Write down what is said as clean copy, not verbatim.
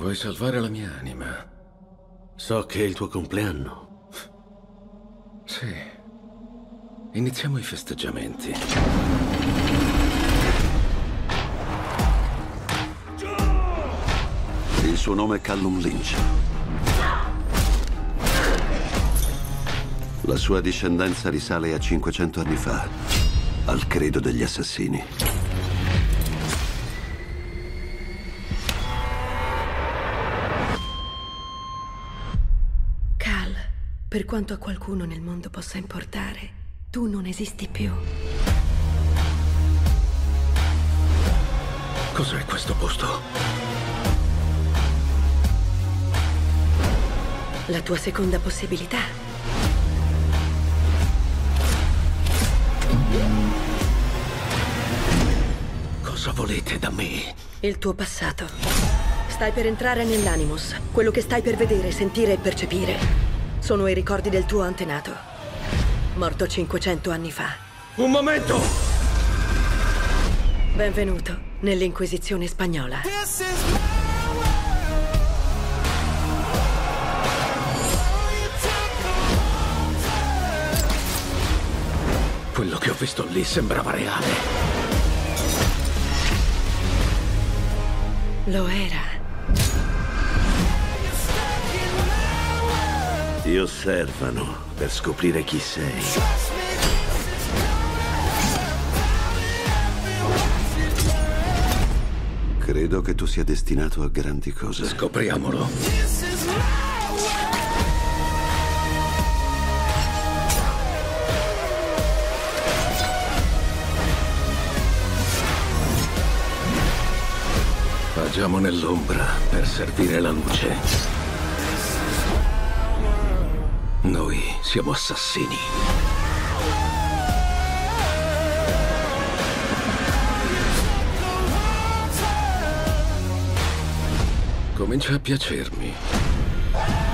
Vuoi salvare la mia anima? So che è il tuo compleanno. Sì. Iniziamo i festeggiamenti. Il suo nome è Callum Lynch. La sua discendenza risale a 500 anni fa, al credo degli assassini. Cal, per quanto a qualcuno nel mondo possa importare, tu non esisti più. Cos'è questo posto? La tua seconda possibilità. Cosa volete da me? Il tuo passato. Stai per entrare nell'Animus. Quello che stai per vedere, sentire e percepire sono i ricordi del tuo antenato, morto 500 anni fa. Un momento! Benvenuto nell'Inquisizione spagnola. Quello che ho visto lì sembrava reale. Lo era. Ti osservano per scoprire chi sei. Credo che tu sia destinato a grandi cose. Scopriamolo. Agiamo nell'ombra per servire la luce. Noi siamo assassini. Comincia a piacermi.